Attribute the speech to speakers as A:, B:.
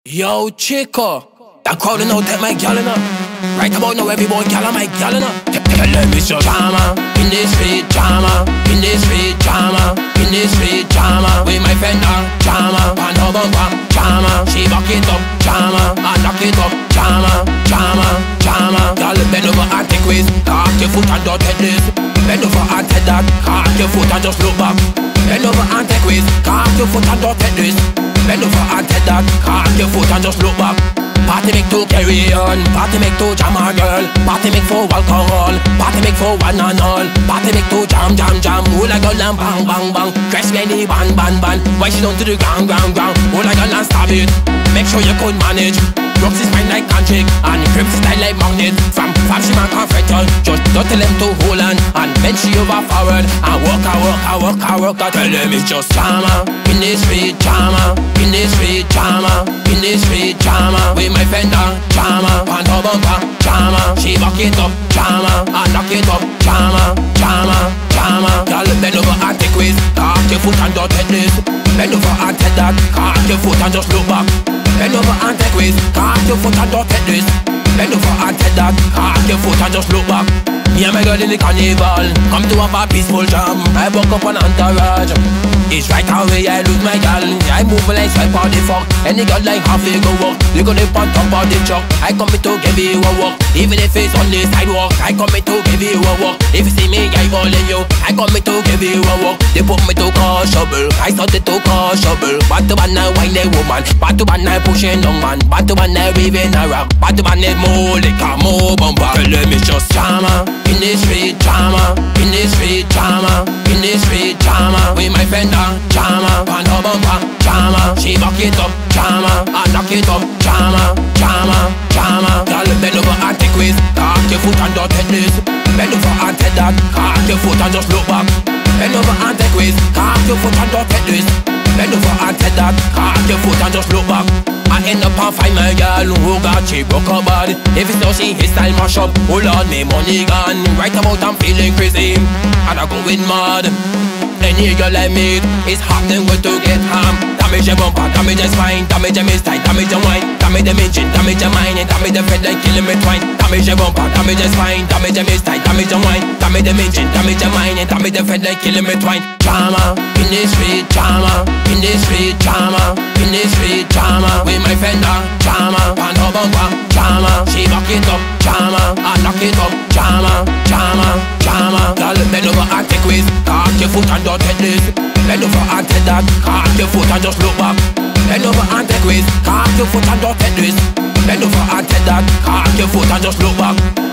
A: Yo, Chico, that crowding out take my gal in her. Right about now, every boy gal my gal in her. Tell them it's your drama, in this street drama, in this street drama, in this street drama. With my friend drama, and her bumper drama. She back it up, drama, and knock it up, drama, drama, drama. Gal bend over and take ways, cock your foot and don't take this. Bend over and take that, cock your foot and just look back. Bend over and take ways, cock your foot and don't take this. Bend over and take that, cock your foot and just look back. Party make to carry on, party make to jam a girl, party make for alcohol, party make for one and all, party make to jam, jam, jam. Who like a lamb, bang, bang, bang. Dress me ban, ban, ban. Why she down to the ground, ground, ground? Who like a lamb, stab it. Make sure you could manage. Rocks is fine like Kanchik, and Crips style like magnet. From she man confront her, just don't tell them to hold on, and bend she over forward, and walk, tell them it's just drama, in this street drama, in this street drama, in this street drama. With my fender drama, and her bumper drama. She back it up drama, and knock it up drama, drama, drama. Girl bend over and take ways, cock your foot and don't take this. Bend over and take that, cock your foot and just look back. Bend over and take ways, cock your foot and don't take this. Bend over and take that, cock your foot and just look back. Me and my girl in the carnival, come to have a peaceful jam. I woke up on entourage. It's right away I lose my gal. I move like swipe on the fuck. Any girl like half they go walk. They go live on top of the truck. I come to give you a walk. Even if it's on the sidewalk, I come to give you a walk. If you see me, I calling you, I come to give you a walk. They put me to cause trouble, I started to cause trouble. Bad to bad now whine a woman, bad to bad now pushing on man, bad to bad now waving a rock, bad to bad now more liquor, more bumper. Tell them it's just drama, in this street drama, in this street drama, in this street drama. With my friend drama, and her bumper drama. She back it up drama, and knock it up drama, drama, drama. Girl bend over and take ways, cock your foot and don't take this. Bend over and take that, cock your foot and just look back. Bend over and take ways, cock your foot and don't take this. Bend over and take that, cock your foot and just look back. I end up and find my girl who got she broke her body. If it's not she, his style mash up. Oh Lord, me money gone. Right about I'm feeling crazy, and I going mad. Any girl I meet is happening good to get harm. Damage your bumper, damage your spine, damage your mist tight, damage your wine, damage the engine, damage your mind, and damage the fed like killing me twine. Damage your bumper, damage your spine, damage your mist tight, damage your wine, damage the engine, damage your mind, and damage the fed like killing me twine. Drama, in this street drama, in this street drama, in this street drama. With my fender drama, and her bumper drama. She back it up drama, and knock it up drama, drama, drama. Girl bend over and take ways, cock your foot and don't take this. Bend over and take that, cock your foot and just look back. Bend over and take ways, cock your foot and don't take this. Bend over and take that, cock your foot and just look back.